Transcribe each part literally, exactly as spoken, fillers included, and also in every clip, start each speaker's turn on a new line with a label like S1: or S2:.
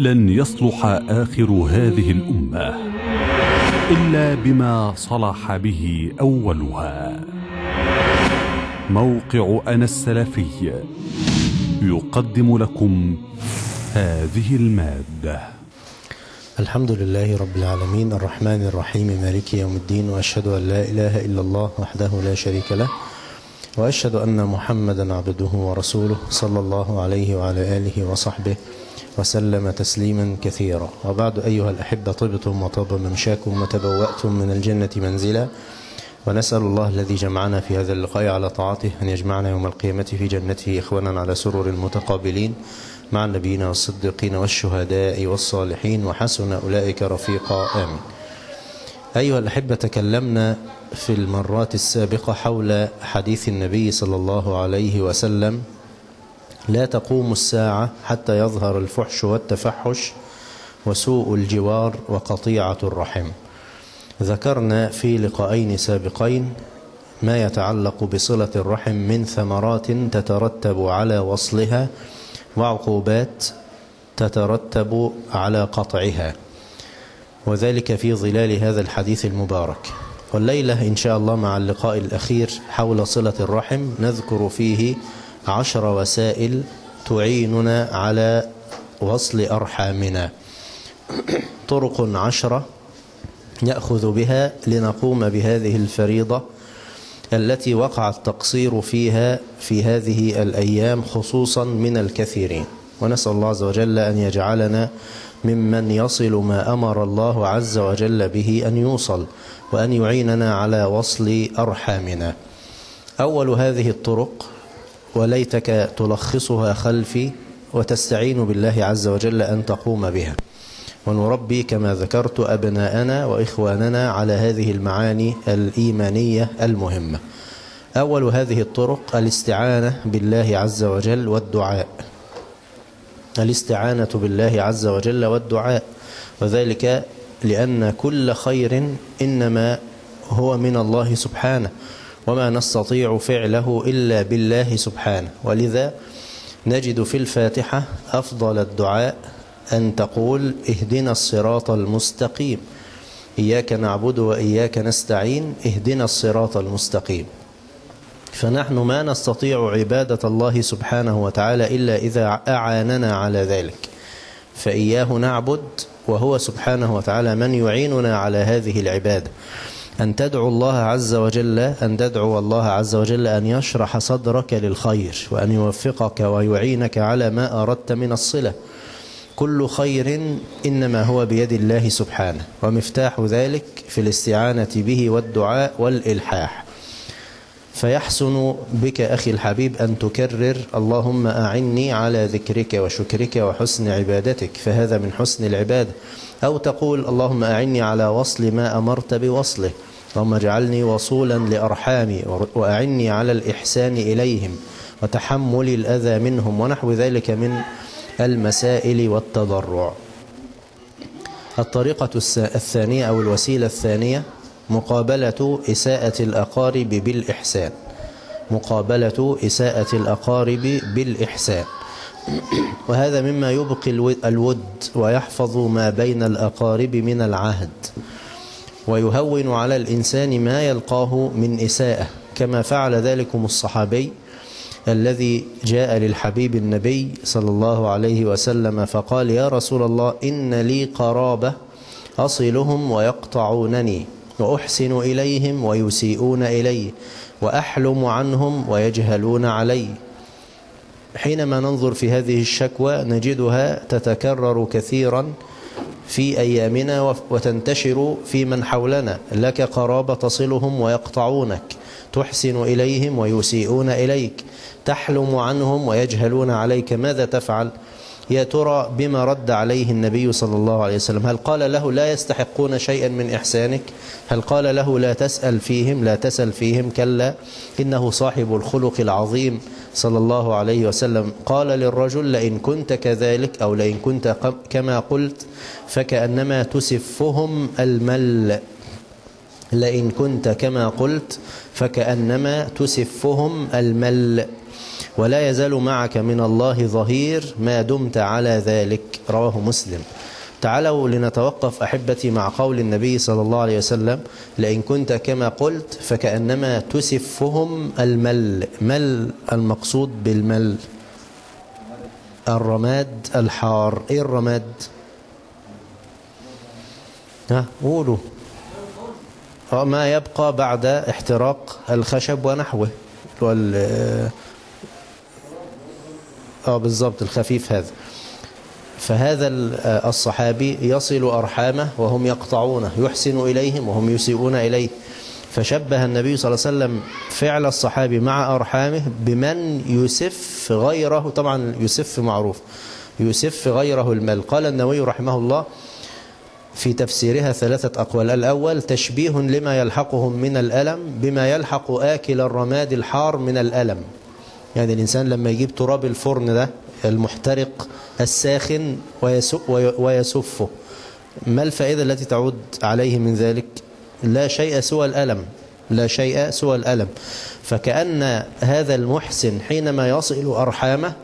S1: لن يصلح آخر هذه الأمة إلا بما صلح به أولها. موقع أنا السلفي يقدم لكم هذه المادة.
S2: الحمد لله رب العالمين الرحمن الرحيم مالك يوم الدين، وأشهد أن لا إله إلا الله وحده لا شريك له، وأشهد أن محمدا عبده ورسوله صلى الله عليه وعلى آله وصحبه وسلم تسليما كثيرا. وبعد، أيها الأحبة، طبتم وطاب ممشاكم وتبوأتم من الجنة منزلا، ونسأل الله الذي جمعنا في هذا اللقاء على طاعته أن يجمعنا يوم القيامة في جنته إخوانا على سرر متقابلين مع النبيين والصديقين والشهداء والصالحين، وحسن أولئك رفيقا، آمين. أيها الأحبة، تكلمنا في المرات السابقة حول حديث النبي صلى الله عليه وسلم: لا تقوم الساعة حتى يظهر الفحش والتفحش وسوء الجوار وقطيعة الرحم. ذكرنا في لقاءين سابقين ما يتعلق بصلة الرحم من ثمرات تترتب على وصلها وعقوبات تترتب على قطعها، وذلك في ظلال هذا الحديث المبارك. والليلة إن شاء الله مع اللقاء الأخير حول صلة الرحم نذكر فيه عشر وسائل تعيننا على وصل أرحامنا، طرق عشرة نأخذ بها لنقوم بهذه الفريضة التي وقع التقصير فيها في هذه الأيام خصوصا من الكثيرين. ونسأل الله عز وجل أن يجعلنا ممن يصل ما أمر الله عز وجل به أن يوصل، وأن يعيننا على وصل أرحامنا. أول هذه الطرق، وليتك تلخصها خلفي وتستعين بالله عز وجل أن تقوم بها، ونربي كما ذكرت أبناءنا وإخواننا على هذه المعاني الإيمانية المهمة. أول هذه الطرق الاستعانة بالله عز وجل والدعاء. الاستعانة بالله عز وجل والدعاء، وذلك لأن كل خير إنما هو من الله سبحانه، وما نستطيع فعله إلا بالله سبحانه. ولذا نجد في الفاتحة أفضل الدعاء أن تقول: اهدنا الصراط المستقيم، إياك نعبد وإياك نستعين، اهدنا الصراط المستقيم. فنحن ما نستطيع عبادة الله سبحانه وتعالى إلا إذا أعاننا على ذلك، فإياه نعبد، وهو سبحانه وتعالى من يعيننا على هذه العبادة. أن تدعو الله عز وجل أن تدعو الله عز وجل أن يشرح صدرك للخير، وأن يوفقك ويعينك على ما أردت من الصلة. كل خير إنما هو بيد الله سبحانه، ومفتاح ذلك في الاستعانة به والدعاء والإلحاح. فيحسن بك أخي الحبيب أن تكرر: اللهم أعني على ذكرك وشكرك وحسن عبادتك، فهذا من حسن العبادة. أو تقول: اللهم أعني على وصل ما أمرت بوصله، اللهم اجعلني وصولا لأرحامي، وأعني على الإحسان إليهم وتحمل الأذى منهم، ونحو ذلك من المسائل والتضرع. الطريقة الثانية أو الوسيلة الثانية مقابلة إساءة الأقارب بالإحسان. مقابلة إساءة الأقارب بالإحسان، وهذا مما يبقي الود ويحفظ ما بين الأقارب من العهد، ويهون على الإنسان ما يلقاه من إساءة، كما فعل ذلكم الصحابي الذي جاء للحبيب النبي صلى الله عليه وسلم فقال: يا رسول الله، إن لي قرابة أصلهم ويقطعونني، وأحسن إليهم ويسيئون إلي، وأحلم عنهم ويجهلون علي. حينما ننظر في هذه الشكوى نجدها تتكرر كثيرا في أيامنا وتنتشر في من حولنا. لك قرابة تصلهم ويقطعونك، تحسن إليهم ويسيئون إليك، تحلم عنهم ويجهلون عليك. ماذا تفعل؟ يا ترى بما رد عليه النبي صلى الله عليه وسلم؟ هل قال له لا يستحقون شيئا من إحسانك؟ هل قال له لا تسأل فيهم لا تسأل فيهم؟ كلا، إنه صاحب الخلق العظيم صلى الله عليه وسلم قال للرجل: لئن كنت كذلك أو لئن كنت كما قلت فكأنما تسفهم المل. لئن كنت كما قلت فكأنما تسفهم المل. ولا يزال معك من الله ظهير ما دمت على ذلك. رواه مسلم. تعالوا لنتوقف أحبتي مع قول النبي صلى الله عليه وسلم: لئن كنت كما قلت فكأنما تسفهم المل. مل المقصود بالمل الرماد الحار. ايه الرماد؟ ها قولوا. ما يبقى بعد احتراق الخشب ونحوه. اه بالضبط الخفيف هذا. فهذا الصحابي يصل أرحامه وهم يقطعونه، يحسن إليهم وهم يسيئون إليه. فشبه النبي صلى الله عليه وسلم فعل الصحابي مع أرحامه بمن يسف غيره. طبعا يسف معروف، يسف غيره المال. قال النووي رحمه الله في تفسيرها ثلاثة أقوال. الأول: تشبيه لما يلحقهم من الألم بما يلحق آكل الرماد الحار من الألم. يعني الإنسان لما يجيب تراب الفرن ده المحترق الساخن ويسفه، ما الفائدة التي تعود عليه من ذلك؟ لا شيء سوى الألم، لا شيء سوى الألم. فكأن هذا المحسن حينما يصل أرحامه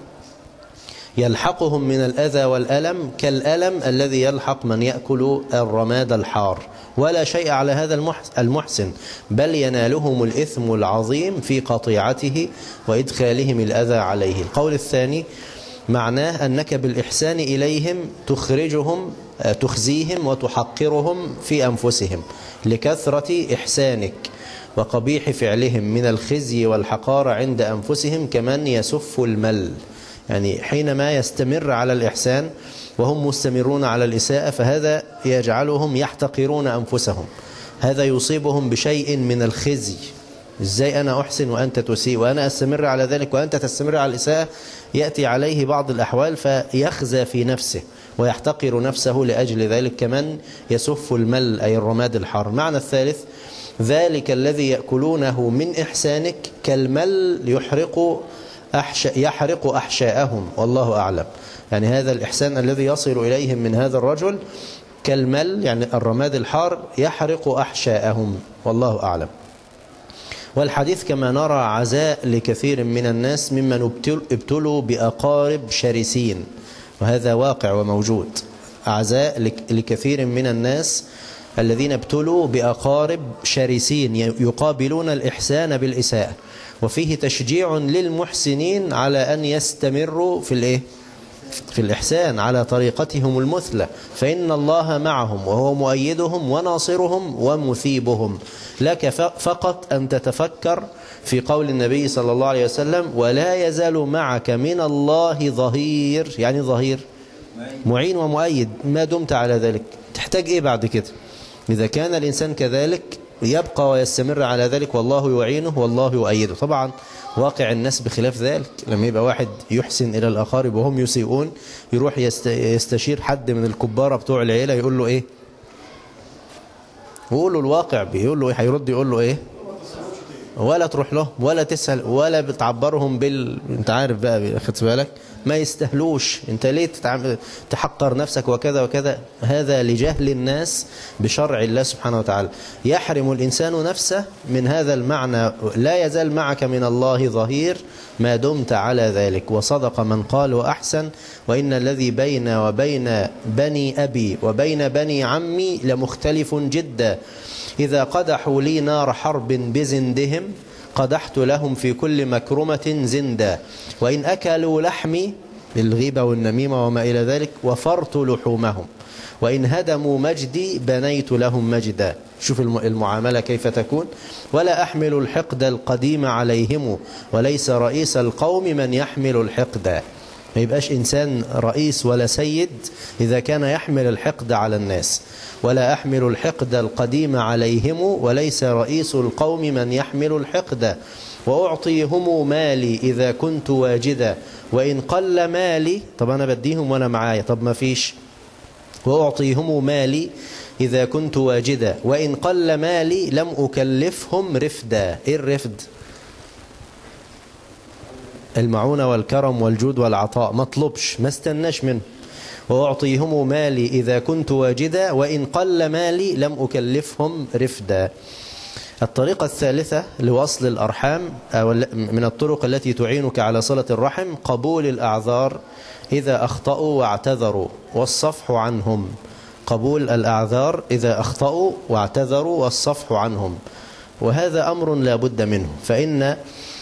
S2: يلحقهم من الأذى والألم كالألم الذي يلحق من يأكل الرماد الحار، ولا شيء على هذا المحسن، بل ينالهم الإثم العظيم في قطيعته وإدخالهم الأذى عليه. القول الثاني معناه أنك بالإحسان إليهم تخرجهم تخزيهم وتحقرهم في أنفسهم لكثرة إحسانك وقبيح فعلهم من الخزي والحقارة عند أنفسهم كمن يسف المل. يعني حينما يستمر على الإحسان وهم مستمرون على الإساءة فهذا يجعلهم يحتقرون أنفسهم، هذا يصيبهم بشيء من الخزي. إزاي أنا أحسن وأنت تسيء، وأنا أستمر على ذلك وأنت تستمر على الإساءة؟ يأتي عليه بعض الأحوال فيخزى في نفسه ويحتقر نفسه لأجل ذلك كمن يسف المل أي الرماد الحار. معنى الثالث: ذلك الذي يأكلونه من إحسانك كالمل يحرق أحشاء يحرق أحشاءهم، والله أعلم. يعني هذا الإحسان الذي يصل إليهم من هذا الرجل كالمل، يعني الرماد الحار يحرق أحشاءهم، والله أعلم. والحديث كما نرى عزاء لكثير من الناس ممن ابتلوا بأقارب شرسين، وهذا واقع وموجود. عزاء لكثير من الناس الذين ابتلوا بأقارب شرسين يقابلون الإحسان بالإساءة، وفيه تشجيع للمحسنين على أن يستمروا في الإيه؟ في الإحسان على طريقتهم المثلى، فإن الله معهم وهو مؤيدهم وناصرهم ومثيبهم. لك فقط أن تتفكر في قول النبي صلى الله عليه وسلم: ولا يزال معك من الله ظهير. يعني ظهير معين ومؤيد ما دمت على ذلك. تحتاج إيه بعد كده؟ إذا كان الإنسان كذلك يبقى ويستمر على ذلك والله يعينه والله يؤيده. طبعا واقع الناس بخلاف ذلك. لما يبقى واحد يحسن إلى الأقارب وهم يسيئون يروح يستشير حد من الكبارة بتوع العيلة يقول له إيه؟ ويقول له الواقع بيقول له إيه؟ هيرد يقول له إيه؟ ولا تروح له ولا تسأل ولا بتعبرهم بال انت عارف بقى، خدت بالك، ما يستهلوش. انت ليه تتعامل تحقر نفسك وكذا وكذا؟ هذا لجهل الناس بشرع الله سبحانه وتعالى. يحرم الإنسان نفسه من هذا المعنى: لا يزال معك من الله ظهير ما دمت على ذلك. وصدق من قال وأحسن: وإن الذي بين وبين بني أبي وبين بني عمي لمختلف جدا، إذا قدحوا لي نار حرب بزندهم قدحت لهم في كل مكرمة زندا، وإن أكلوا لحمي بالغيبة والنميمة وما إلى ذلك وفرت لحومهم، وإن هدموا مجدي بنيت لهم مجدا. شوف المعاملة كيف تكون. ولا أحمل الحقد القديم عليهم وليس رئيس القوم من يحمل الحقد. ما يبقاش إنسان رئيس ولا سيد إذا كان يحمل الحقد على الناس. ولا أحمل الحقد القديم عليهم وليس رئيس القوم من يحمل الحقد. وأعطيهم مالي إذا كنت واجدا وإن قل مالي. طب أنا بديهم وأنا معايا، طب ما فيش. وأعطيهم مالي إذا كنت واجدا وإن قل مالي لم أكلفهم رفدا. إيه الرفد؟ المعونة والكرم والجود والعطاء، ما طلبش، ما استناش منه. وأعطيهم مالي إذا كنت واجدا وإن قل مالي لم أكلفهم رفدا. الطريقة الثالثة لوصل الأرحام أو من الطرق التي تعينك على صلة الرحم قبول الأعذار إذا أخطأوا واعتذروا والصفح عنهم. قبول الأعذار إذا أخطأوا واعتذروا والصفح عنهم، وهذا أمر لا بد منه، فإن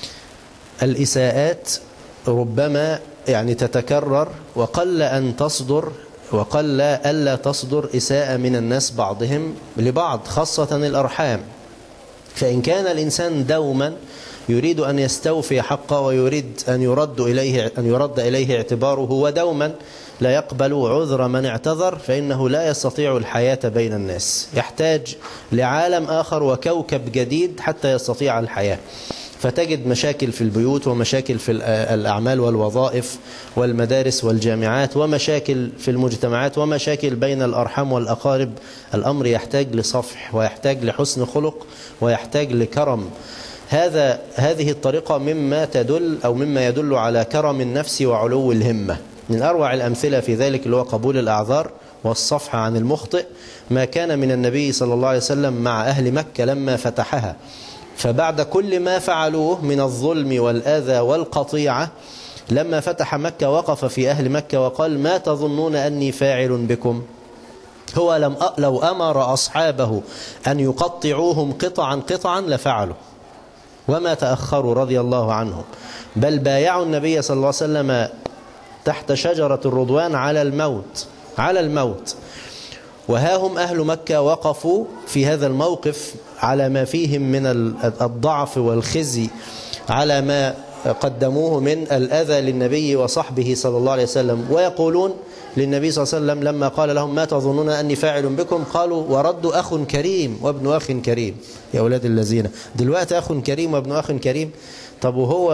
S2: الإساءات ربما يعني تتكرر، وقل أن تصدر وقل ألا تصدر إساءة من الناس بعضهم لبعض، خاصة الأرحام. فإن كان الإنسان دوما يريد أن يستوفي حقه ويريد أن يرد إليه أن يرد إليه اعتباره، ودوما لا يقبل عذر من اعتذر، فإنه لا يستطيع الحياة بين الناس، يحتاج لعالم آخر وكوكب جديد حتى يستطيع الحياة. فتجد مشاكل في البيوت، ومشاكل في الأعمال والوظائف والمدارس والجامعات، ومشاكل في المجتمعات، ومشاكل بين الأرحام والأقارب. الأمر يحتاج لصفح، ويحتاج لحسن خلق، ويحتاج لكرم. هذا هذه الطريقة مما تدل أو مما يدل على كرم النفس وعلو الهمة. من أروع الأمثلة في ذلك اللي هو قبول الأعذار والصفح عن المخطئ ما كان من النبي صلى الله عليه وسلم مع أهل مكة لما فتحها. فبعد كل ما فعلوه من الظلم والأذى والقطيعة، لما فتح مكة وقف في أهل مكة وقال: ما تظنون أني فاعل بكم؟ هو لم لو أمر أصحابه أن يقطعوهم قطعا قطعا لفعلوا، وما تأخروا رضي الله عنهم، بل بايعوا النبي صلى الله عليه وسلم تحت شجرة الرضوان على الموت على الموت وها هم أهل مكة وقفوا في هذا الموقف على ما فيهم من الضعف والخزي، على ما قدموه من الأذى للنبي وصحبه صلى الله عليه وسلم، ويقولون للنبي صلى الله عليه وسلم لما قال لهم: ما تظنون أني فاعل بكم؟ قالوا: وردوا أخ كريم وابن أخ كريم. يا أولاد الذين، دلوقتي أخ كريم وابن أخ كريم؟ طب وهو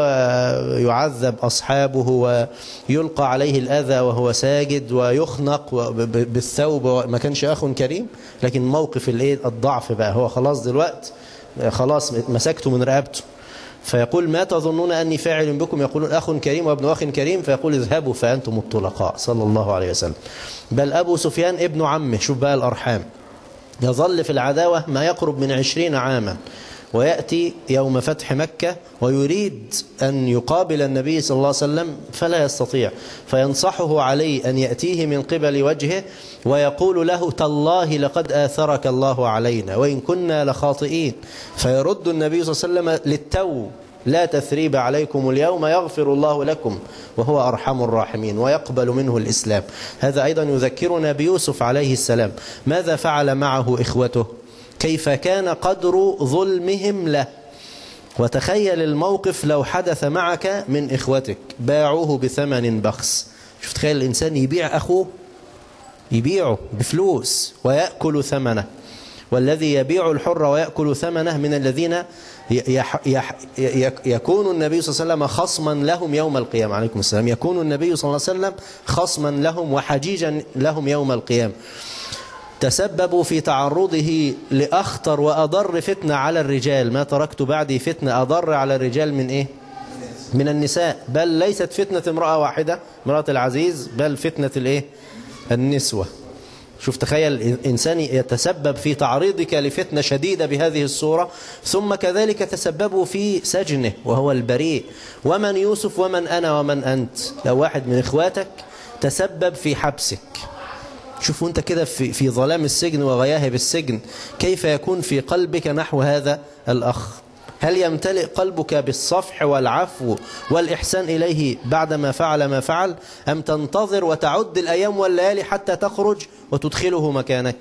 S2: يعذب أصحابه ويلقى عليه الأذى وهو ساجد ويخنق بالثوب، ما كانش أخ كريم؟ لكن موقف الضعف بقى، هو خلاص دلوقتي خلاص مسكته من رقبته، فيقول: ما تظنون أني فاعل بكم؟ يقولون: أخ كريم وابن أخ كريم. فيقول: اذهبوا فأنتم الطلقاء، صلى الله عليه وسلم. بل أبو سفيان ابن عمه، شوف بقى الأرحام، يظل في العداوة ما يقرب من عشرين عاما، ويأتي يوم فتح مكة ويريد أن يقابل النبي صلى الله عليه وسلم فلا يستطيع، فينصحه علي أن يأتيه من قبل وجهه ويقول له: تالله لقد آثرك الله علينا وإن كنا لخاطئين. فيرد النبي صلى الله عليه وسلم للتو: لا تثريب عليكم اليوم يغفر الله لكم وهو أرحم الراحمين، ويقبل منه الإسلام. هذا أيضا يذكرنا بيوسف عليه السلام، ماذا فعل معه إخوته؟ كيف كان قدر ظلمهم له. وتخيل الموقف لو حدث معك من إخوتك، باعوه بثمن بخس. شوف، تخيل الإنسان يبيع أخوه، يبيعه بفلوس ويأكل ثمنه. والذي يبيع الحر ويأكل ثمنه من الذين يح يح يكون النبي صلى الله عليه وسلم خصما لهم يوم القيامة. عليكم السلام. يكون النبي صلى الله عليه وسلم خصما لهم وحجيجا لهم يوم القيامة. تسببوا في تعرضه لأخطر وأضر فتنة على الرجال. ما تركت بعدي فتنة أضر على الرجال من إيه؟ من النساء. بل ليست فتنة امرأة واحدة، امرأة العزيز، بل فتنة الإيه؟ النسوة. شوف، تخيل إنسان يتسبب في تعريضك لفتنة شديدة بهذه الصورة، ثم كذلك تسببوا في سجنه وهو البريء. ومن يوسف ومن أنا ومن أنت؟ لو واحد من إخواتك تسبب في حبسك، شوفوا أنت كده في, في ظلام السجن وغياهب السجن، كيف يكون في قلبك نحو هذا الأخ؟ هل يمتلئ قلبك بالصفح والعفو والإحسان إليه بعدما فعل ما فعل، أم تنتظر وتعد الأيام والليالي حتى تخرج وتدخله مكانك؟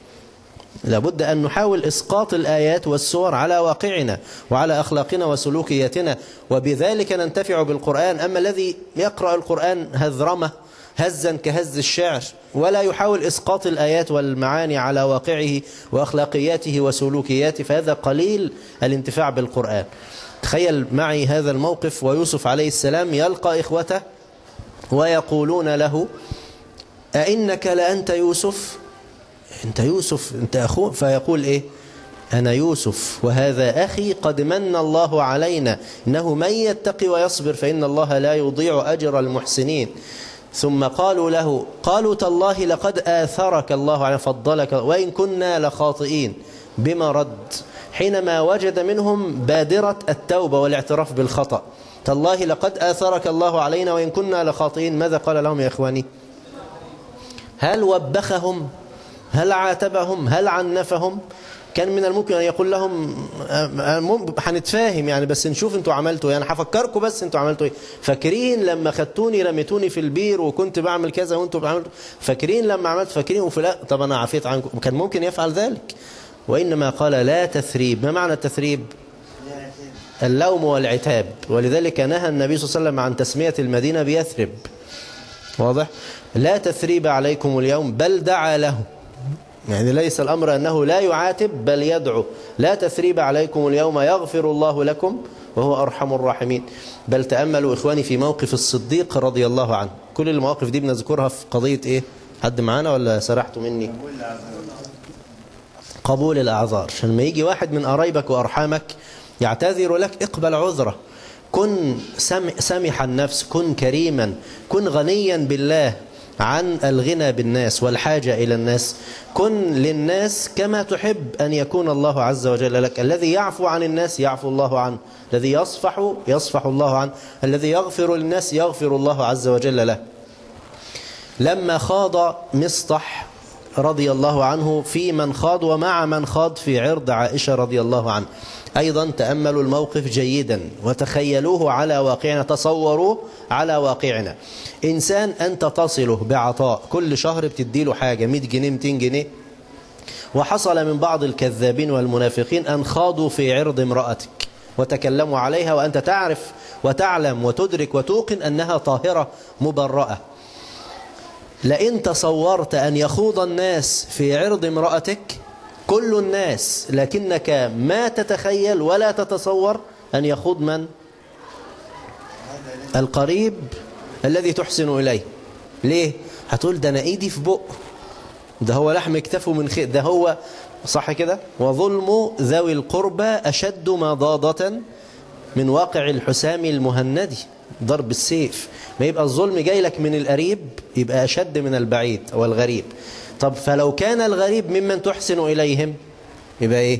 S2: لابد أن نحاول إسقاط الآيات والسور على واقعنا وعلى أخلاقنا وسلوكياتنا، وبذلك ننتفع بالقرآن. أما الذي يقرأ القرآن هذرمة هزا كهز الشعر، ولا يحاول إسقاط الآيات والمعاني على واقعه وأخلاقياته وسلوكياته، فهذا قليل الانتفاع بالقرآن. تخيل معي هذا الموقف، ويوسف عليه السلام يلقى إخوته ويقولون له: أئنك لأنت يوسف؟ أنت يوسف، أنت أخوه. فيقول إيه؟ أنا يوسف وهذا أخي قد من الله علينا إنه من يتقي ويصبر فإن الله لا يضيع أجر المحسنين. ثم قالوا له: قالوا تالله لقد آثرك الله على فضلك وإن كنا لخاطئين. بما رد؟ حينما وجد منهم بادرة التوبة والاعتراف بالخطأ. تالله لقد آثرك الله علينا وإن كنا لخاطئين. ماذا قال لهم يا إخواني؟ هل وبخهم؟ هل عاتبهم؟ هل عنفهم؟ كان من الممكن أن يقول لهم هنتفاهم يعني، بس نشوف انتوا عملتوا يعني، هفكركم بس انتوا عملتوا ايه. فاكرين لما خدتوني رميتوني في البير وكنت بعمل كذا وانتوا بعملتوا، فاكرين لما عملت، فاكرين وفي لا طب انا عفيت عنكم. كان ممكن يفعل ذلك، وإنما قال لا تثريب. ما معنى التثريب؟ اللوم والعتاب. ولذلك نهى النبي صلى الله عليه وسلم عن تسمية المدينة بيثرب. واضح؟ لا تثريب عليكم اليوم، بل دعا له، يعني ليس الأمر أنه لا يعاتب بل يدعو. لا تثريب عليكم اليوم يغفر الله لكم وهو أرحم الراحمين. بل تأملوا إخواني في موقف الصديق رضي الله عنه. كل المواقف دي بنذكرها في قضية إيه؟ حد معانا ولا سرحتوا مني؟ قبول الأعذار. عشان ما يجي واحد من قرايبك وأرحامك يعتذر لك اقبل عذره. كن سمح النفس، كن كريما، كن غنيا بالله عن الغنى بالناس والحاجة إلى الناس. كن للناس كما تحب أن يكون الله عز وجل لك. الذي يعفو عن الناس يعفو الله عنه، الذي يصفح يصفح الله عنه، الذي يغفر للناس يغفر الله عز وجل له. لما خاض مصطح رضي الله عنه في من خاض ومع من خاض في عرض عائشة رضي الله عنه، أيضا تأملوا الموقف جيدا وتخيلوه على واقعنا، تصوروا على واقعنا. إنسان أنت تصله بعطاء، كل شهر بتديله حاجة مئة جنيه مئتين جنيه، وحصل من بعض الكذابين والمنافقين أن خاضوا في عرض امرأتك وتكلموا عليها وأنت تعرف وتعلم وتدرك وتوقن أنها طاهرة مبرأة. لئن تصورت أن يخوض الناس في عرض امرأتك، كل الناس، لكنك ما تتخيل ولا تتصور أن يخوض من؟ القريب الذي تحسن إليه. ليه؟ هتقول ده أنا إيدي في بق، ده هو لحم اكتفه من خير، ده هو صح كده. وظلم ذوي القربى أشد مضاضة من واقع الحسام المهندي، ضرب السيف. ما يبقى الظلم جاي لك من القريب يبقى أشد من البعيد أو الغريب. طب فلو كان الغريب ممن تحسن إليهم يبقى إيه؟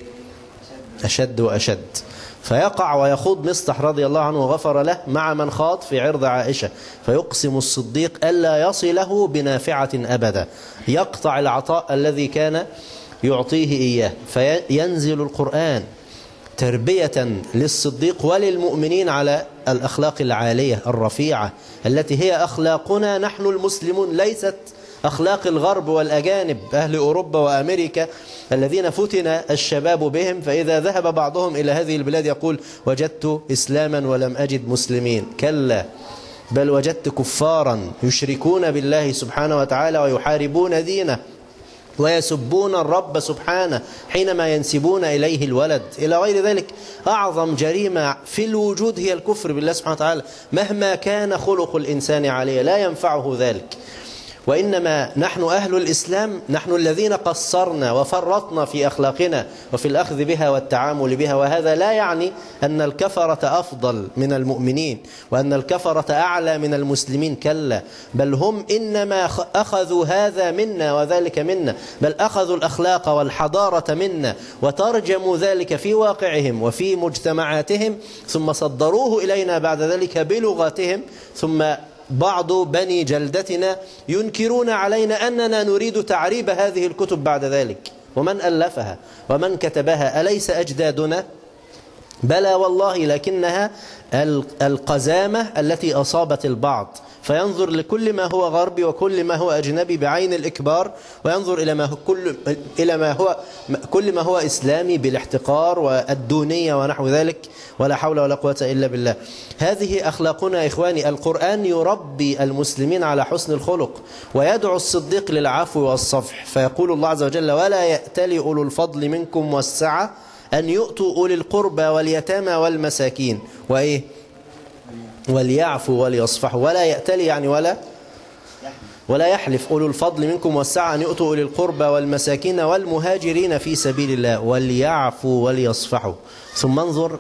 S2: أشد وأشد. فيقع ويخوض مصطح رضي الله عنه وغفر له مع من خاض في عرض عائشة، فيقسم الصديق ألا يصله بنافعة أبدا، يقطع العطاء الذي كان يعطيه إياه. فينزل القرآن تربية للصديق وللمؤمنين على الأخلاق العالية الرفيعة التي هي أخلاقنا نحن المسلمون، ليست أخلاق الغرب والأجانب أهل أوروبا وأمريكا الذين فتن الشباب بهم، فإذا ذهب بعضهم إلى هذه البلاد يقول وجدت إسلاما ولم أجد مسلمين. كلا، بل وجدت كفارا يشركون بالله سبحانه وتعالى ويحاربون دينه ويسبون الرب سبحانه حينما ينسبون إليه الولد إلى غير ذلك. أعظم جريمة في الوجود هي الكفر بالله سبحانه وتعالى، مهما كان خلق الإنسان عليه لا ينفعه ذلك. وإنما نحن أهل الإسلام نحن الذين قصرنا وفرطنا في أخلاقنا وفي الأخذ بها والتعامل بها. وهذا لا يعني أن الكفرة أفضل من المؤمنين وأن الكفرة أعلى من المسلمين، كلا، بل هم إنما أخذوا هذا منا وذلك منا، بل أخذوا الأخلاق والحضارة منا وترجموا ذلك في واقعهم وفي مجتمعاتهم ثم صدروه إلينا بعد ذلك بلغتهم. ثم بعض بني جلدتنا ينكرون علينا أننا نريد تعريب هذه الكتب بعد ذلك. ومن ألفها ومن كتبها أليس أجدادنا؟ بلى والله، لكنها القزامة التي أصابت البعض، فينظر لكل ما هو غربي وكل ما هو أجنبي بعين الإكبار، وينظر إلى ما هو كل إلى ما هو كل ما هو إسلامي بالاحتقار والدونية ونحو ذلك، ولا حول ولا قوة إلا بالله. هذه أخلاقنا إخواني. القرآن يربي المسلمين على حسن الخلق ويدعو الصديق للعفو والصفح، فيقول الله عز وجل ولا يأتل أولو الفضل منكم والسعة أن يؤتوا أولي القربى واليتامى والمساكين وإيه وليعفوا وليصفحوا. ولا يأتل يعني ولا ولا يحلف أولو الفضل منكم والسعة أن يؤتوا أولي القربى والمساكين والمهاجرين في سبيل الله وليعفوا وليصفحوا. ثم انظر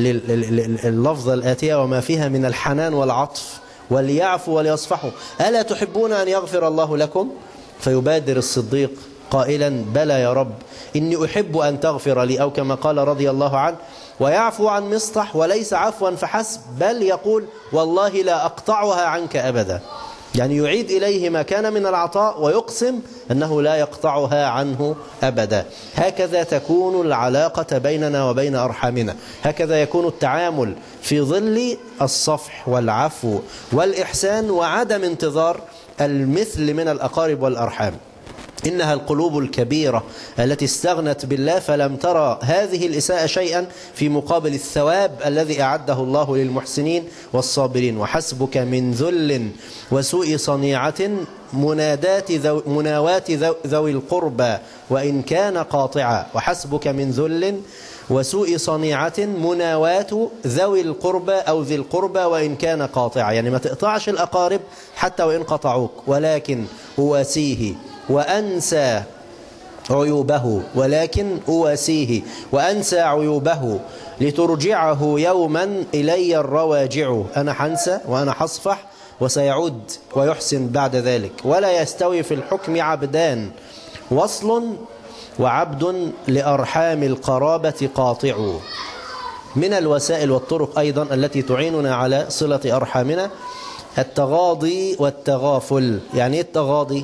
S2: اللفظة الآتية وما فيها من الحنان والعطف، وليعفوا وليصفحوا. ألا تحبون أن يغفر الله لكم؟ فيبادر الصديق قائلا بلى يا رب إني أحب أن تغفر لي، أو كما قال رضي الله عنه ويعفو عن مصطح وليس عفوا فحسب، بل يقول والله لا أقطعها عنك أبدا، يعني يعيد إليه ما كان من العطاء ويقسم أنه لا يقطعها عنه أبدا. هكذا تكون العلاقة بيننا وبين أرحامنا، هكذا يكون التعامل في ظل الصفح والعفو والإحسان وعدم انتظار المثل من الأقارب والأرحام. إنها القلوب الكبيرة التي استغنت بالله فلم ترى هذه الإساءة شيئا في مقابل الثواب الذي أعده الله للمحسنين والصابرين. وحسبك من ذل وسوء صنيعة منادات ذو مناوات ذو ذوي القربى وإن كان قاطعا. وحسبك من ذل وسوء صنيعة مناوات ذوي القربى أو ذي القربى وإن كان قاطعا، يعني ما تقطعش الأقارب حتى وإن قطعوك، ولكن أواسيه وأنسى عيوبه ولكن أواسيه وأنسى عيوبه لترجعه يوما إلي الرواجع. أنا حنسى وأنا حصفح وسيعود ويحسن بعد ذلك. ولا يستوي في الحكم عبدان وصل وعبد لأرحام القرابة قاطع. من الوسائل والطرق أيضا التي تعيننا على صلة أرحامنا التغاضي والتغافل. يعني إيه التغاضي؟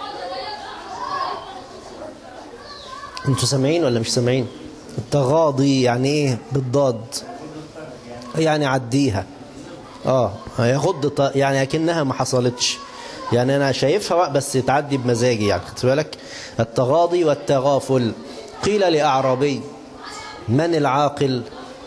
S2: انتوا سامعين ولا مش سامعين؟ التغاضي يعني ايه بالضاد؟ يعني عديها، اه هيغض يعني اكنها ما حصلتش، يعني انا شايفها بس تعدي بمزاجي، يعني خدت بالك؟ التغاضي والتغافل. قيل لأعرابي من العاقل؟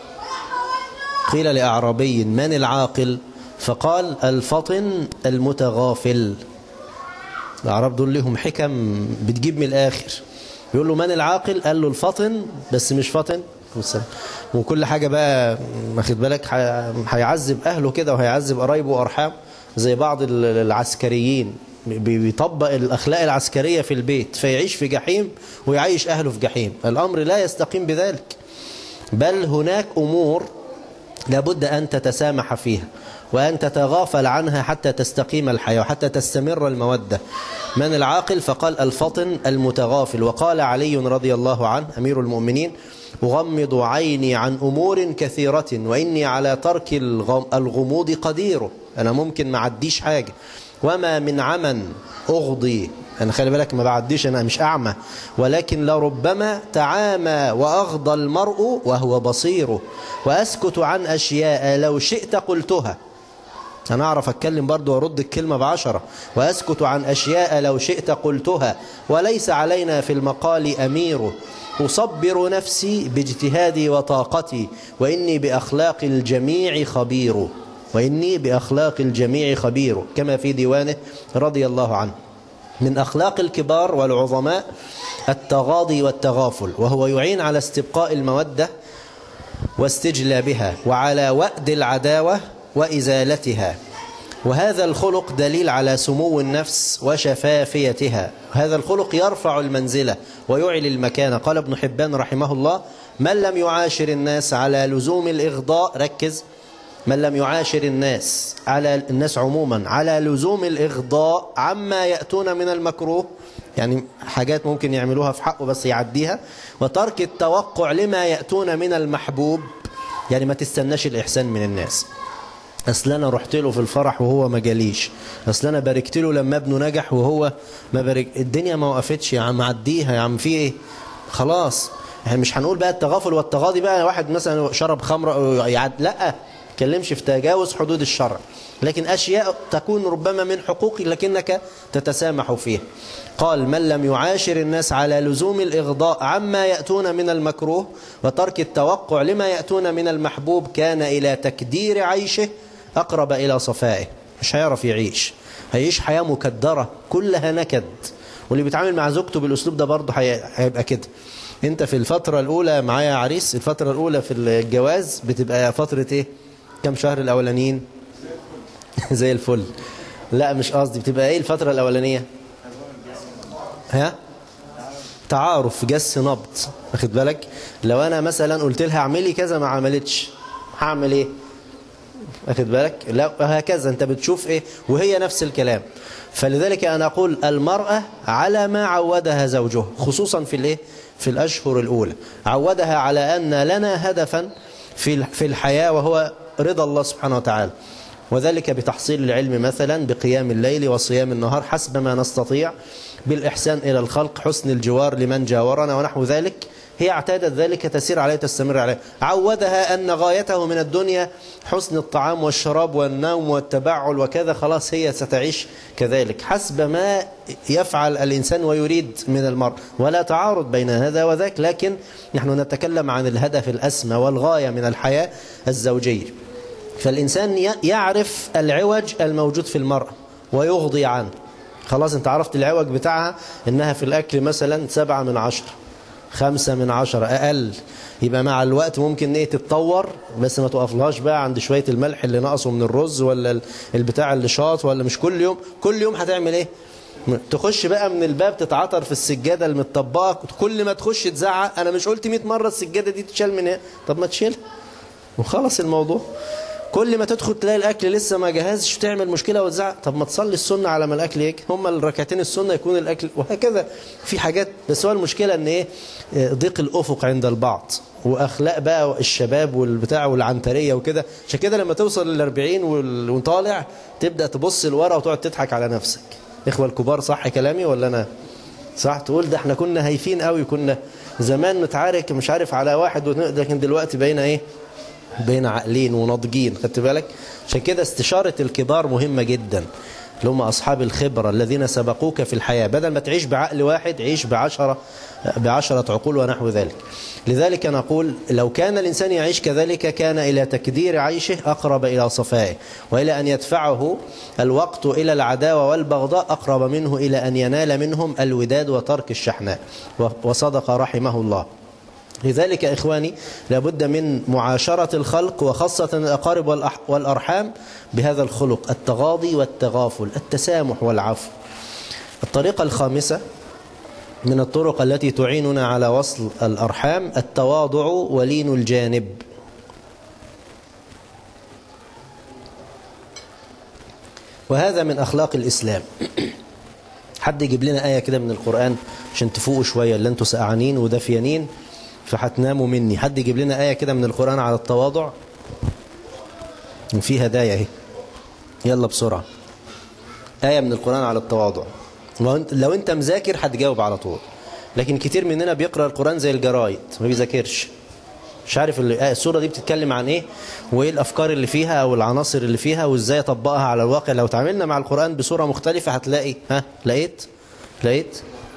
S2: قيل لأعرابي من العاقل؟ فقال الفطن المتغافل. الأعراب دول لهم حكم بتجيب من الآخر. يقول له من العاقل؟ قال له الفطن، بس مش فطن وكل حاجة بقى، واخد بالك؟ هيعذب أهله كده وهيعذب قرايبه وأرحام زي بعض العسكريين، بيطبق الأخلاق العسكرية في البيت فيعيش في جحيم ويعيش أهله في جحيم. الأمر لا يستقيم بذلك، بل هناك أمور لابد أن تتسامح فيها وأن تتغافل عنها حتى تستقيم الحياة وحتى تستمر المودة. من العاقل؟ فقال الفطن المتغافل. وقال علي رضي الله عنه أمير المؤمنين أغمض عيني عن أمور كثيرة وإني على ترك الغموض قدير، أنا ممكن ما عديش حاجة. وما من عمى أغضي، أنا خلي بالك ما بعديش، أنا مش أعمى، ولكن لربما تعامى وأغضى المرء وهو بصيره. وأسكت عن أشياء لو شئت قلتها، أنا أعرف أتكلم برضو وأرد الكلمة بعشرة. وأسكت عن أشياء لو شئت قلتها وليس علينا في المقال أمير. أصبر نفسي باجتهادي وطاقتي وإني بأخلاق الجميع خبير. وإني بأخلاق الجميع خبير، كما في ديوانه رضي الله عنه. من أخلاق الكبار والعظماء التغاضي والتغافل، وهو يعين على استبقاء المودة واستجلابها وعلى وأد العداوة وإزالتها. وهذا الخلق دليل على سمو النفس وشفافيتها. هذا الخلق يرفع المنزلة ويعلي المكانة. قال ابن حبان رحمه الله من لم يعاشر الناس على لزوم الإغضاء، ركز، من لم يعاشر الناس على الناس عموما على لزوم الإغضاء عما يأتون من المكروه، يعني حاجات ممكن يعملوها في حقه بس يعديها، وترك التوقع لما يأتون من المحبوب، يعني ما تستناش الإحسان من الناس. أصل أنا رحت له في الفرح وهو ما جاليش، أصل أنا باركت له لما ابنه نجح وهو ما بارك، الدنيا ما وقفتش يا عم، عديها يا عم، في إيه؟ خلاص احنا مش هنقول بقى التغافل والتغاضي بقى واحد مثلا شرب خمر يعد، لا، تكلمش في تجاوز حدود الشرع، لكن أشياء تكون ربما من حقوق لكنك تتسامح فيها. قال من لم يعاشر الناس على لزوم الإغضاء عما يأتون من المكروه وترك التوقع لما يأتون من المحبوب كان إلى تكدير عيشه أقرب إلى صفائه. مش هيعرف يعيش، هيعيش حياة مكدرة كلها نكد. واللي بيتعامل مع زوجته بالأسلوب ده برضه هيبقى كده. انت في الفترة الأولى معايا عريس، الفترة الأولى في الجواز بتبقى فترة ايه؟ كم شهر الأولانيين؟ زي الفل. لا مش قصدي، بتبقى ايه الفترة الأولانية؟ ها؟ تعارف، جس نبض، واخد بالك؟ لو انا مثلا قلت لها اعملي كذا ما عملتش، هعمل ايه؟ أخذ بالك؟ لا هكذا أنت بتشوف إيه وهي نفس الكلام. فلذلك أنا أقول المرأة على ما عودها زوجها، خصوصا في الإيه؟ في الأشهر الأولى، عودها على أن لنا هدفا في في الحياة وهو رضا الله سبحانه وتعالى، وذلك بتحصيل العلم مثلا، بقيام الليل وصيام النهار حسب ما نستطيع، بالإحسان إلى الخلق، حسن الجوار لمن جاورنا ونحو ذلك. هي اعتادت ذلك، تسير عليه تستمر عليه. عودها أن غايته من الدنيا حسن الطعام والشراب والنوم والتبعل وكذا، خلاص هي ستعيش كذلك حسب ما يفعل الإنسان ويريد من المرء، ولا تعارض بين هذا وذاك، لكن نحن نتكلم عن الهدف الأسمى والغاية من الحياة الزوجية. فالإنسان يعرف العوج الموجود في المرأة ويغضي عنه. خلاص انت عرفت العوج بتاعها، انها في الأكل مثلا سبعة من عشرة، خمسة من عشرة أقل، يبقى مع الوقت ممكن ايه تتطور، بس ما توقفلهاش بقى عند شوية الملح اللي نقصه من الرز ولا البتاع اللي شاط، ولا مش كل يوم كل يوم هتعمل ايه؟ تخش بقى من الباب تتعطر في السجادة المتطبقة، كل ما تخش تزعق أنا مش قلت مئة مرة السجادة دي تشال من ايه؟ طب ما تشيلها وخلص الموضوع. كل ما تدخل تلاقي الأكل لسه ما جهزش تعمل مشكلة وتزعق، طب ما تصلي السنة على ما الأكل يجي، هم الركعتين السنة يكون الأكل، وهكذا في حاجات. بس هو المشكلة ان ايه؟ ضيق الأفق عند البعض، وأخلاق بقى الشباب والبتاع والعنترية وكده. عشان كده لما توصل للأربعين وطالع تبدأ تبص لورا وتقعد تضحك على نفسك. إخوة الكبار صح كلامي ولا أنا صح؟ تقول ده احنا كنا هايفين قوي، كنا زمان نتعارك مش عارف على واحد، لكن دلوقتي بقينا ايه؟ بين عقلين وناضجين. خدت بالك؟ عشان كده استشارة الكبار مهمة جدا، اللي هم أصحاب الخبرة الذين سبقوك في الحياة. بدل ما تعيش بعقل واحد عيش بعشرة بعشرة عقول ونحو ذلك. لذلك نقول لو كان الإنسان يعيش كذلك كان إلى تكدير عيشه أقرب إلى صفائه، وإلى أن يدفعه الوقت إلى العداوة والبغضاء أقرب منه إلى أن ينال منهم الوداد وترك الشحناء. وصدق رحمه الله. لذلك إخواني لابد من معاشرة الخلق وخاصة الأقارب والأرحام بهذا الخلق، التغاضي والتغافل، التسامح والعفو. الطريقة الخامسة من الطرق التي تعيننا على وصل الأرحام التواضع ولين الجانب. وهذا من أخلاق الإسلام. حد يجيب لنا آية كده من القرآن عشان تفوقوا شوية، اللي انتوا سقعانين ودافيانين فهتناموا مني. حد يجيب لنا آية كده من القرآن على التواضع، وفي هدايا اهي، يلا بسرعة. آية من القرآن على التواضع. لو انت مذاكر هتجاوب على طول، لكن كتير مننا بيقرأ القرآن زي الجرايد ما بيذاكرش، مش عارف السورة دي بتتكلم عن ايه، وايه الافكار اللي فيها او العناصر اللي فيها، وازاي اطبقها على الواقع. لو تعاملنا مع القرآن بصورة مختلفة هتلاقي ها لقيت لقيت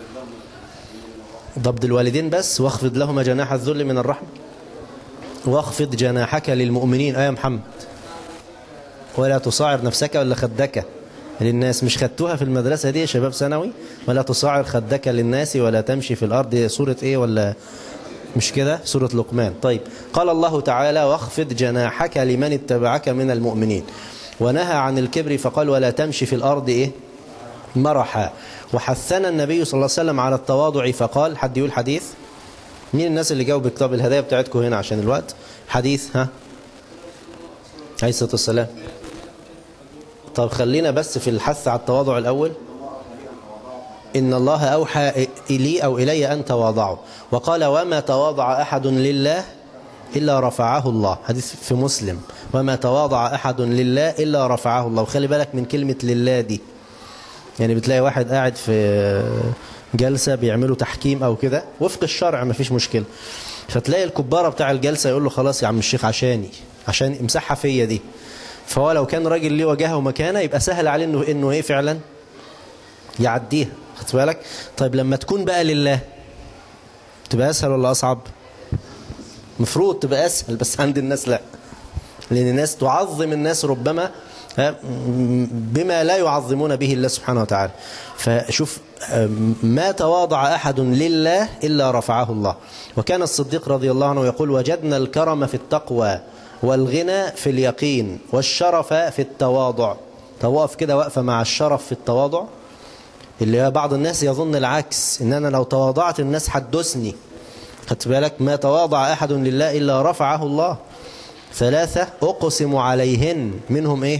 S2: ضبط الوالدين بس، واخفض لهما جناح الذل من الرحمة، واخفض جناحك للمؤمنين. آية محمد ولا تصاعر نفسك ولا خدك للناس. مش خدتوها في المدرسة دي يا شباب ثانوي؟ ولا تصاعر خدك للناس ولا تمشي في الأرض. سورة ايه ولا مش كده؟ سورة لقمان. طيب قال الله تعالى واخفض جناحك لمن اتبعك من المؤمنين، ونهى عن الكبر فقال ولا تمشي في الأرض ايه مرحا. وحثنا النبي صلى الله عليه وسلم على التواضع فقال، حد يقول حديث؟ مين الناس اللي جاوب بكتاب الهدايا بتاعتكم هنا عشان الوقت؟ حديث ها عليه الصلاة والسلام. طب خلينا بس في الحث على التواضع الأول. إن الله أوحى إلي أو إلي أن تواضعوا، وقال وما تواضع أحد لله إلا رفعه الله. حديث في مسلم، وما تواضع أحد لله إلا رفعه الله. وخلي بالك من كلمة لله دي، يعني بتلاقي واحد قاعد في جلسة بيعملوا تحكيم أو كده وفق الشرع ما فيش مشكلة، فتلاقي الكبارة بتاع الجلسة يقول له خلاص يا عم الشيخ عشاني عشان امسحها فيا دي. فهو لو كان راجل ليه وجهه ومكانه يبقى سهل عليه انه انه ايه فعلا يعديها. خدت بالك؟ طيب لما تكون بقى لله تبقى اسهل ولا اصعب؟ مفروض تبقى اسهل، بس عند الناس لا، لان الناس تعظم الناس ربما بما لا يعظمون به الله سبحانه وتعالى. فشوف ما تواضع أحد لله إلا رفعه الله. وكان الصديق رضي الله عنه يقول وجدنا الكرم في التقوى والغنى في اليقين والشرف في التواضع. توقف كده وقفة مع الشرف في التواضع، اللي بعض الناس يظن العكس، إن أنا لو تواضعت الناس حدثني. خدت بالك؟ ما تواضع أحد لله إلا رفعه الله. ثلاثة أقسم عليهن، منهم إيه؟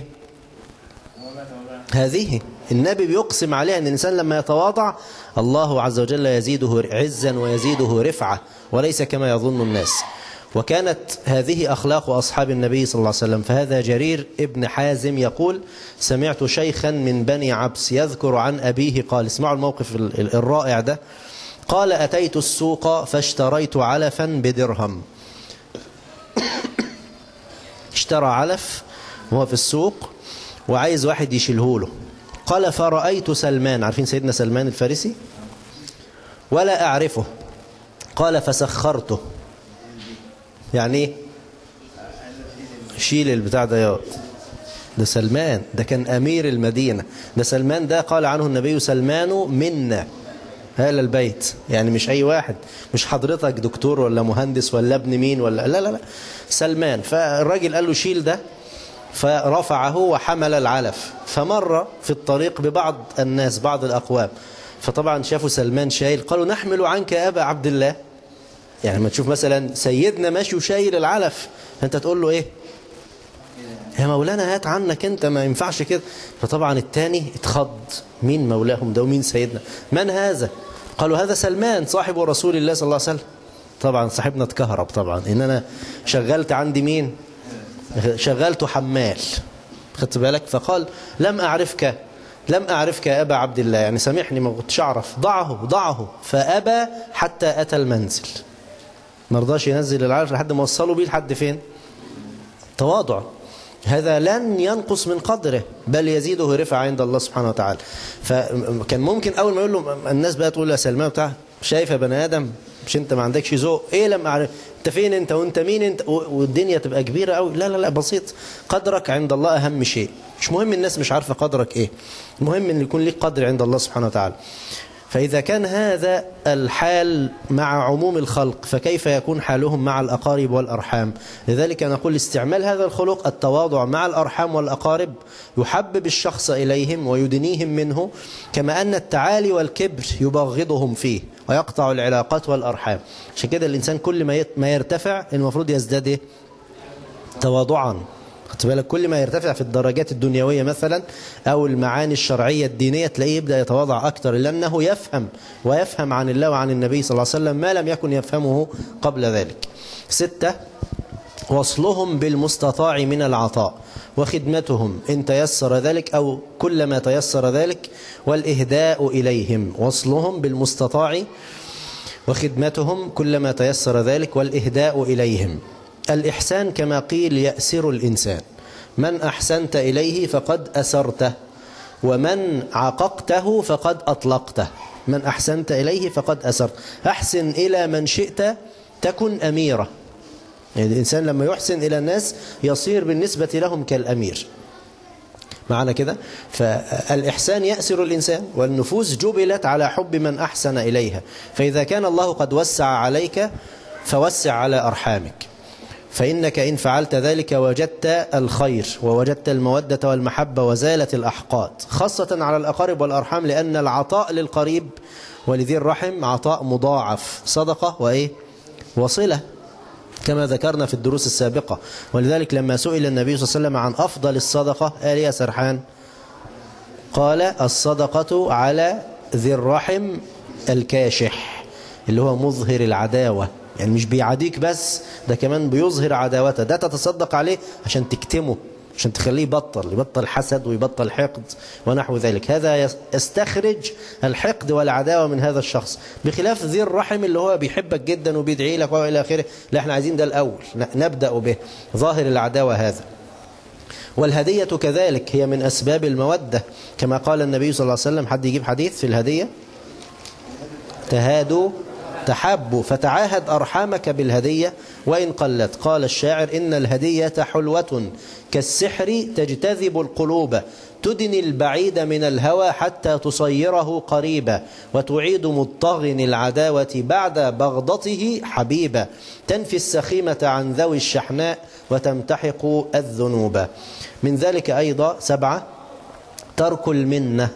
S2: هذه النبي بيقسم عليها أن الإنسان لما يتواضع الله عز وجل يزيده عزا ويزيده رفعة، وليس كما يظن الناس. وكانت هذه أخلاق أصحاب النبي صلى الله عليه وسلم. فهذا جرير ابن حازم يقول: سمعت شيخا من بني عبس يذكر عن أبيه قال، اسمعوا الموقف الرائع ده، قال: أتيت السوق فاشتريت علفا بدرهم. اشترى علف وهو في السوق وعايز واحد يشيله له. قال: فرأيت سلمان، عارفين سيدنا سلمان الفارسي؟ ولا أعرفه. قال: فسخرته. يعني ايه؟ شيل البتاع ده يا ده سلمان، ده كان أمير المدينة. ده سلمان ده قال عنه النبي: سلمان منا هذا البيت، يعني مش أي واحد، مش حضرتك دكتور ولا مهندس ولا ابن مين ولا لا لا لا، سلمان. فالراجل قال له: شيل ده، فرفعه وحمل العلف. فمر في الطريق ببعض الناس، بعض الأقوام، فطبعا شافوا سلمان شايل، قالوا: نحمل عنك يا أبا عبد الله. يعني ما تشوف مثلا سيدنا ماشي وشايل العلف، أنت تقول له إيه؟ يا مولانا هات عنك أنت، ما ينفعش كده. فطبعا التاني اتخض، مين مولاهم ده ومين سيدنا؟ من هذا؟ قالوا: هذا سلمان صاحب رسول الله صلى الله عليه وسلم. طبعا صاحبنا اتكهرب طبعا، إن أنا شغلت عندي مين؟ شغلت حمال، خدت بالك؟ فقال: لم أعرفك لم أعرفك يا أبا عبد الله، يعني سامحني ما كنتش أعرف. ضعه ضعه. فأبى حتى أتى المنزل، ما رضاش ينزل العلف لحد ما وصلوا بيه لحد فين؟ تواضع. هذا لن ينقص من قدره، بل يزيده رفعة عند الله سبحانه وتعالى. فكان ممكن أول ما يقول له الناس بقى تقول يا سلمان بتاع، شايف يا بني آدم، مش أنت ما عندكش ذوق؟ إيه لما أعرف أنت فين أنت وأنت مين أنت، والدنيا تبقى كبيرة أوي. لا لا لا، بسيط. قدرك عند الله أهم شيء. مش مهم الناس مش عارفة قدرك إيه، المهم أن يكون لك قدر عند الله سبحانه وتعالى. فإذا كان هذا الحال مع عموم الخلق، فكيف يكون حالهم مع الأقارب والأرحام؟ لذلك نقول استعمال هذا الخلق، التواضع مع الأرحام والأقارب، يحبب الشخص إليهم ويدنيهم منه، كما أن التعالي والكبر يبغضهم فيه ويقطع العلاقات والأرحام. عشان كده الإنسان كل ما يرتفع المفروض يزداد تواضعا. خدت بالك؟ كل ما يرتفع في الدرجات الدنيوية مثلا أو المعاني الشرعية الدينية تلاقيه يبدأ يتواضع أكثر، لأنه يفهم ويفهم عن الله وعن النبي صلى الله عليه وسلم ما لم يكن يفهمه قبل ذلك. ستة: وصلهم بالمستطاع من العطاء وخدمتهم إن تيسر ذلك أو كلما تيسر ذلك، والإهداء إليهم. وصلهم بالمستطاع وخدمتهم كلما تيسر ذلك، والإهداء إليهم. الإحسان كما قيل يأسر الإنسان، من أحسنت إليه فقد أسرته، ومن عققته فقد أطلقته. من أحسنت إليه فقد أسرت. أحسن إلى من شئت تكن أميرة، يعني الإنسان لما يحسن إلى الناس يصير بالنسبة لهم كالأمير. معنا كده؟ فالإحسان يأسر الإنسان، والنفوس جبلت على حب من أحسن إليها. فإذا كان الله قد وسع عليك فوسع على أرحامك، فإنك إن فعلت ذلك وجدت الخير ووجدت المودة والمحبة وزالت الأحقاد، خاصة على الأقارب والأرحام، لأن العطاء للقريب ولذي الرحم عطاء مضاعف، صدقة وإيه؟ وصلة، كما ذكرنا في الدروس السابقة. ولذلك لما سئل النبي صلى الله عليه وسلم عن أفضل الصدقة قال يا سرحان؟ قال: الصدقة على ذي الرحم الكاشح، اللي هو مظهر العداوة، يعني مش بيعاديك بس، ده كمان بيظهر عداوته، ده تتصدق عليه عشان تكتمه، عشان تخليه يبطل يبطل حسد ويبطل حقد ونحو ذلك. هذا يستخرج الحقد والعداوة من هذا الشخص، بخلاف ذي الرحم اللي هو بيحبك جدا وبيدعي لك وإلى آخره. لا، احنا عايزين ده الأول نبدأ به، ظاهر العداوة هذا. والهدية كذلك هي من أسباب المودة، كما قال النبي صلى الله عليه وسلم. حد يجيب حديث في الهدية؟ تهادوا تحبوا فتعاهد أرحامك بالهدية وإن قلت. قال الشاعر: إن الهدية حلوة كالسحر تجتذب القلوب، تدني البعيد من الهوى حتى تصيره قريبا، وتعيد مضطغن العداوة بعد بغضته حبيبا، تنفي السخيمة عن ذوي الشحناء وتمتحق الذنوب. من ذلك أيضا سبعة: ترك المنة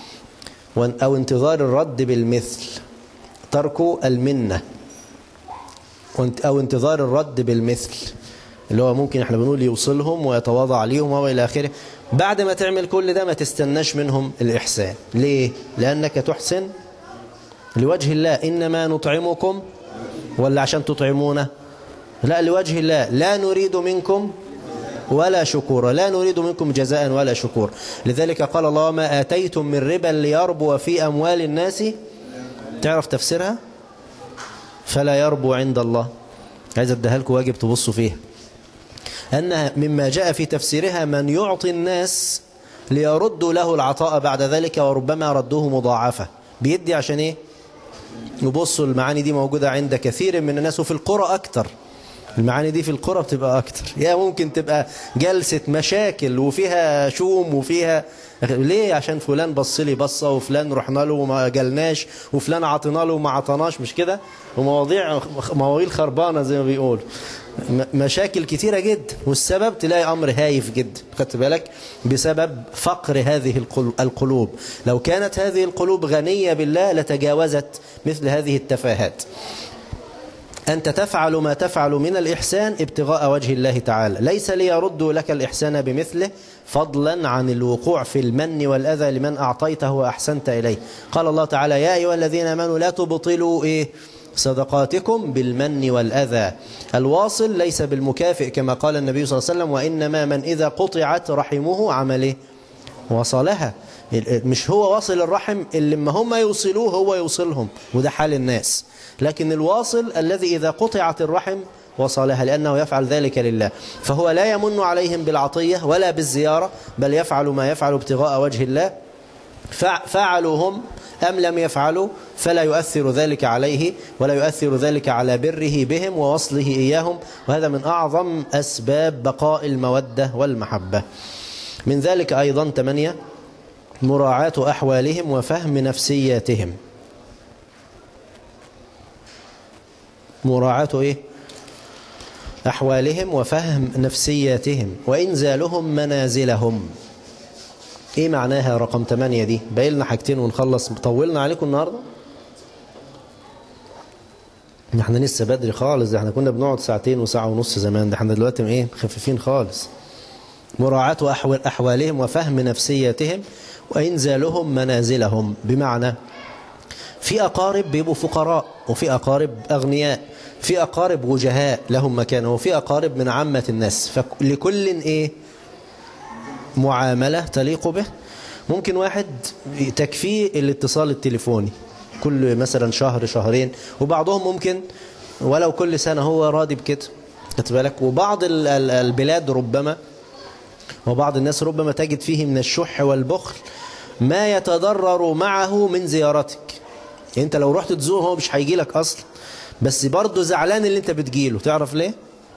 S2: أو انتظار الرد بالمثل. ترك المنة أو انتظار الرد بالمثل، اللي هو ممكن احنا بنقول يوصلهم ويتواضع ليهم وإلى آخره. بعد ما تعمل كل ده ما تستناش منهم الإحسان. ليه؟ لأنك تحسن لوجه الله. إنما نطعمكم ولا عشان تطعمونا؟ لا، لوجه الله. لا نريد منكم ولا شكورا، لا نريد منكم جزاء ولا شكور. لذلك قال الله: ما آتيتم من ربا ليربو في أموال الناس. تعرف تفسيرها؟ فلا يربو عند الله. عايز اديها لكم واجب تبصوا فيها. أنها مما جاء في تفسيرها من يعطي الناس ليردوا له العطاء بعد ذلك، وربما ردوه مضاعفة. بيدي عشان ايه؟ يبصوا المعاني دي موجودة عند كثير من الناس، وفي القرى أكتر. المعاني دي في القرى بتبقى أكتر. يا ممكن تبقى جلسة مشاكل وفيها شوم وفيها ليه؟ عشان فلان بص لي بصة، وفلان رحنا له وما جالناش، وفلان عطينا له وما عطناش، مش كده؟ ومواضيع مواويل خربانة زي ما بيقول. مشاكل كتيرة جدا، والسبب تلاقي أمر هايف جدا. خدت بالك؟ بسبب فقر هذه القلوب. لو كانت هذه القلوب غنية بالله لتجاوزت مثل هذه التفاهات. أنت تفعل ما تفعل من الإحسان ابتغاء وجه الله تعالى، ليس ليردوا لك الإحسان بمثله، فضلا عن الوقوع في المن والأذى لمن أعطيته وأحسنت إليه. قال الله تعالى: يا أيها الذين آمنوا لا تبطلوا إيه؟ صدقاتكم بالمن والأذى. الواصل ليس بالمكافئ كما قال النبي صلى الله عليه وسلم: وإنما من إذا قطعت رحمه عمله وصلها. مش هو واصل الرحم اللي لما هم يوصلوه هو يوصلهم، وده حال الناس. لكن الواصل الذي إذا قطعت الرحم وصلها، لأنه يفعل ذلك لله. فهو لا يمن عليهم بالعطية ولا بالزيارة، بل يفعل ما يفعل ابتغاء وجه الله. فعلوا هم أم لم يفعلوا فلا يؤثر ذلك عليه، ولا يؤثر ذلك على بره بهم ووصله إياهم. وهذا من أعظم أسباب بقاء المودة والمحبة. من ذلك أيضا ثمانية: مراعاة أحوالهم وفهم نفسياتهم. مراعاة إيه؟ أحوالهم وفهم نفسياتهم وإنزالهم منازلهم. إيه معناها رقم ثمانية دي؟ باقي لنا حاجتين ونخلص. طولنا عليكم النهاردة؟ احنا لسه بدري خالص، ده احنا كنا بنقعد ساعتين وساعة ونص زمان، ده احنا دلوقتي ايه خفيفين خالص. مراعاة أحوال أحوالهم وفهم نفسياتهم وإنزالهم منازلهم. بمعنى في أقارب بيبقوا فقراء، وفي أقارب أغنياء، في أقارب وجهاء لهم مكانه، وفي أقارب من عامة الناس. فلكل إيه؟ معاملة تليق به. ممكن واحد تكفيه الاتصال التليفوني كل مثلا شهر شهرين، وبعضهم ممكن ولو كل سنة هو راضي بكده. خدت بالك؟ وبعض البلاد ربما وبعض الناس ربما تجد فيه من الشح والبخل ما يتضرر معه من زيارتك. انت لو رحت تزور هو مش هيجي لك اصلا، بس برضه زعلان اللي انت بتجيله. تعرف ليه؟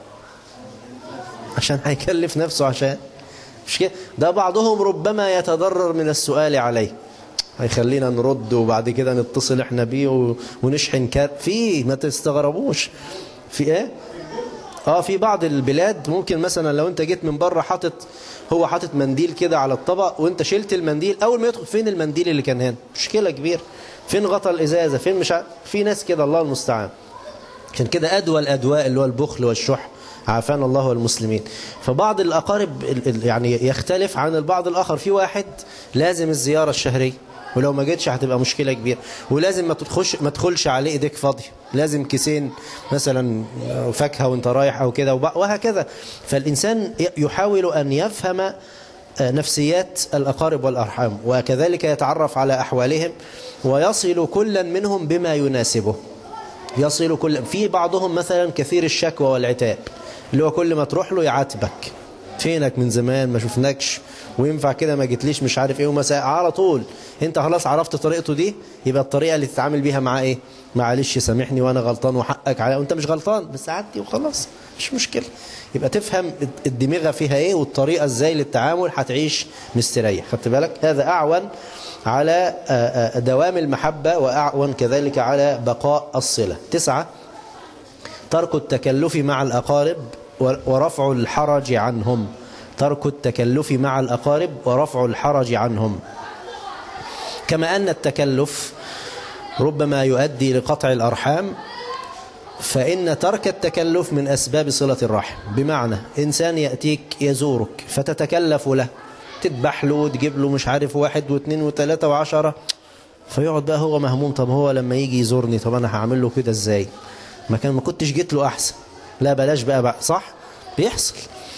S2: عشان هيكلف نفسه، عشان مش كده. ده بعضهم ربما يتضرر من السؤال عليه، هيخلينا نرد وبعد كده نتصل احنا بيه ونشحن كارت فيه. ما تستغربوش في ايه. اه في بعض البلاد ممكن مثلا لو انت جيت من بره حاطط هو حاطط منديل كده على الطبق، وانت شلت المنديل، اول ما يدخل فين المنديل اللي كان هنا؟ مشكله كبيره. فين غطا الازازه؟ فين مش ع... في ناس كده الله المستعان. عشان كده ادوى الادواء اللي هو البخل والشح، عافانا الله والمسلمين. فبعض الاقارب يعني يختلف عن البعض الاخر. في واحد لازم الزياره الشهريه، ولو ما جيتش هتبقى مشكله كبيره، ولازم ما تدخلش ما تدخلش عليه ايديك فاضيه، لازم كيسين مثلا فاكهه وانت رايح او كده وهكذا. فالانسان يحاول ان يفهم نفسيات الأقارب والأرحام، وكذلك يتعرف على أحوالهم، ويصل كلا منهم بما يناسبه. يصل كل في بعضهم مثلا كثير الشكوى والعتاب، اللي هو كل ما تروح له يعاتبك: فينك من زمان ما شفناكش، وينفع كده ما جيتليش، مش عارف ايه، ومساء على طول. انت خلاص عرفت طريقته دي، يبقى الطريقه اللي تتعامل بيها معاه ايه؟ معلش سامحني وانا غلطان وحقك عليا، وانت مش غلطان، بس عدي وخلاص مش مشكله. يبقى تفهم الدماغه فيها ايه، والطريقه ازاي للتعامل، هتعيش مستريح. خدت بالك؟ هذا اعون على دوام المحبه، واعون كذلك على بقاء الصله. تسعة: ترك التكلف مع الأقارب ورفع الحرج عنهم. ترك التكلف مع الأقارب ورفع الحرج عنهم. كما أن التكلف ربما يؤدي لقطع الأرحام، فإن ترك التكلف من أسباب صلة الرحم. بمعنى إنسان يأتيك يزورك فتتكلف له، تذبح له وتجيب له مش عارف واحد واثنين وثلاثة وعشرة، فيقعد بقى هو مهموم. طب هو لما يجي يزورني طب أنا هعمل له كده إزاي؟ ما كان ما كنتش جيت له أحسن. لا بلاش بقى, بقى صح؟ بيحصل.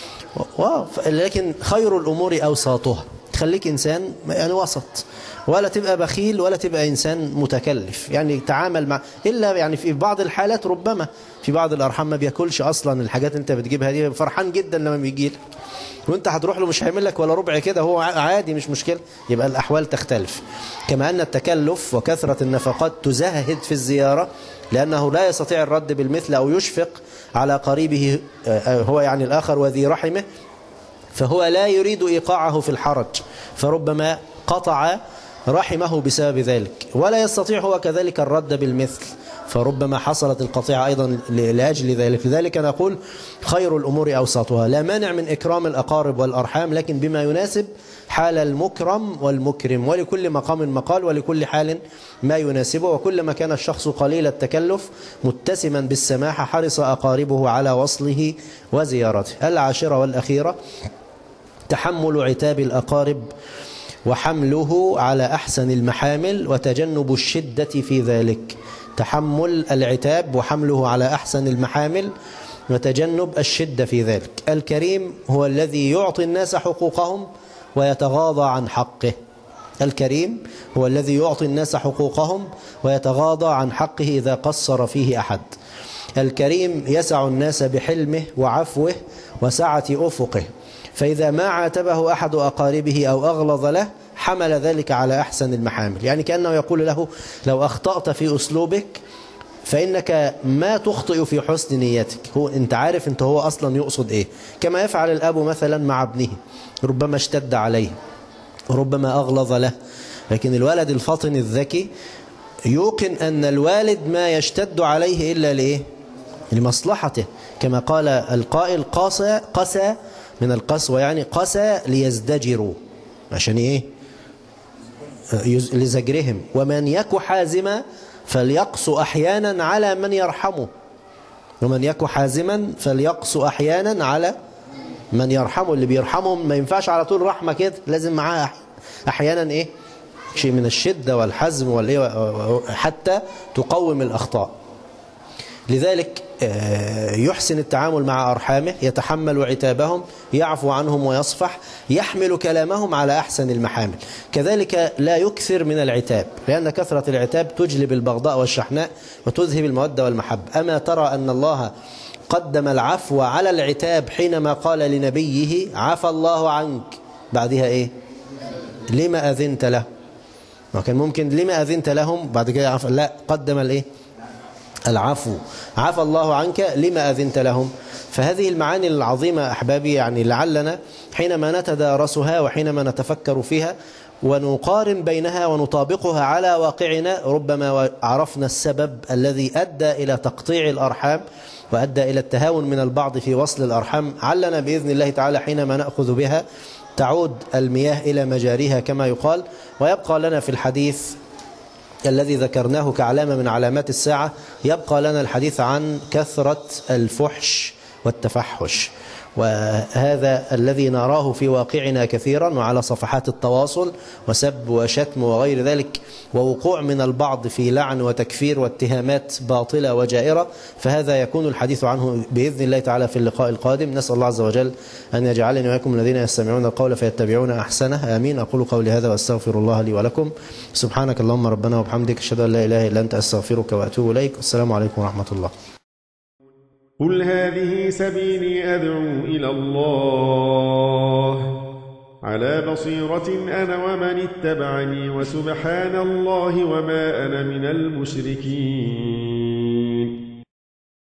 S2: لكن خير الأمور أوساطها، تخليك إنسان يعني وسط، ولا تبقى بخيل ولا تبقى إنسان متكلف. يعني تعامل مع، إلا يعني في بعض الحالات ربما في بعض الأرحام ما بياكلش أصلا الحاجات أنت بتجيبها دي، فرحان جدا لما بيجي لك، وأنت هتروح له مش هيعمل لك ولا ربع كده، هو عادي مش مشكلة. يبقى الأحوال تختلف. كما أن التكلف وكثرة النفقات تزهد في الزيارة، لأنه لا يستطيع الرد بالمثل أو يشفق على قريبه هو يعني الآخر وذي رحمه، فهو لا يريد إيقاعه في الحرج، فربما قطع رحمه بسبب ذلك، ولا يستطيع هو كذلك الرد بالمثل، فربما حصلت القطيعة أيضا لأجل ذلك. لذلك نقول خير الأمور أوسطها. لا مانع من إكرام الأقارب والأرحام، لكن بما يناسب حال المكرم والمكرم، ولكل مقام مقال، ولكل حال ما يناسبه. وكلما كان الشخص قليل التكلف متسما بالسماحة حرص أقاربه على وصله وزيارته. العاشرة والأخيرة تحمل عتاب الأقارب وحمله على أحسن المحامل وتجنب الشدة في ذلك. تحمل العتاب وحمله على أحسن المحامل وتجنب الشدة في ذلك. الكريم هو الذي يعطي الناس حقوقهم ويتغاضى عن حقه. الكريم هو الذي يعطي الناس حقوقهم ويتغاضى عن حقه إذا قصر فيه أحد. الكريم يسع الناس بحلمه وعفوه وسعة أفقه، فإذا ما عاتبه أحد أقاربه أو أغلظ له حمل ذلك على أحسن المحامل. يعني كأنه يقول له لو أخطأت في أسلوبك فإنك ما تخطئ في حسن نيتك، هو أنت عارف أنت هو أصلا يقصد إيه. كما يفعل الأب مثلا مع ابنه، ربما اشتد عليه ربما أغلظ له، لكن الولد الفطن الذكي يوقن أن الوالد ما يشتد عليه إلا لإيه؟ لمصلحته. كما قال القائل قسى قسى من القسوة، يعني قسى ليزدجروا، عشان إيه؟ لزجرهم. ومن يك حازما فليقص أحيانا على من يرحمه، ومن يك حازما فليقص أحيانا على من يرحمه. اللي بيرحمهم ما ينفعش على طول رحمة كده، لازم معاه أحيانا إيه؟ شيء من الشدة والحزم والإيه، حتى تقوم الأخطاء. لذلك يحسن التعامل مع أرحامه، يتحمل عتابهم، يعفو عنهم ويصفح، يحمل كلامهم على أحسن المحامل. كذلك لا يكثر من العتاب، لأن كثرة العتاب تجلب البغضاء والشحناء وتذهب المودة والمحبة. أما ترى أن الله قدم العفو على العتاب حينما قال لنبيه عفى الله عنك، بعدها إيه؟ لما أذنت له؟ ما كان ممكن لما أذنت لهم بعد كده عفو، لا، قدم الإيه؟ العفو. عفى الله عنك لما أذنت لهم. فهذه المعاني العظيمة أحبابي، يعني لعلنا حينما نتدارسها وحينما نتفكر فيها ونقارن بينها ونطابقها على واقعنا ربما عرفنا السبب الذي أدى إلى تقطيع الأرحام وأدى إلى التهاون من البعض في وصل الأرحام. علنا بإذن الله تعالى حينما نأخذ بها تعود المياه إلى مجاريها كما يقال. ويبقى لنا في الحديث الذي ذكرناه كعلامة من علامات الساعة، يبقى لنا الحديث عن كثرة الفحش والتفحش، وهذا الذي نراه في واقعنا كثيرا وعلى صفحات التواصل، وسب وشتم وغير ذلك، ووقوع من البعض في لعن وتكفير واتهامات باطلة وجائرة. فهذا يكون الحديث عنه بإذن الله تعالى في اللقاء القادم. نسأل الله عز وجل أن يجعلني وإياكم الذين يستمعون القول فيتبعون أحسنه. آمين. أقول قولي هذا وأستغفر الله لي ولكم. سبحانك اللهم ربنا وبحمدك، أشهد أن لا إله إلا أنت، أستغفرك وأتوب إليك. السلام عليكم ورحمة الله.
S3: قل هذه سبيلي أدعو إلى الله على بصيرة أنا ومن اتبعني، وسبحان الله وما أنا من المشركين.